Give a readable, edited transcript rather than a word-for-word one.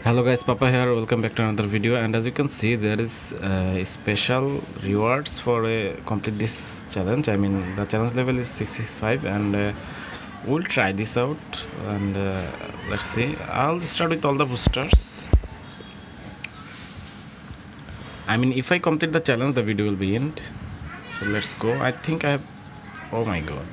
Hello guys, Papa here. Welcome back to another video. And as you can see, there is special rewards for complete this challenge. I mean, the challenge level is 665, and we'll try this out. And let's see. I'll start with all the boosters. I mean, if I complete the challenge, the video will be end. So let's go. I think I have. Oh my god.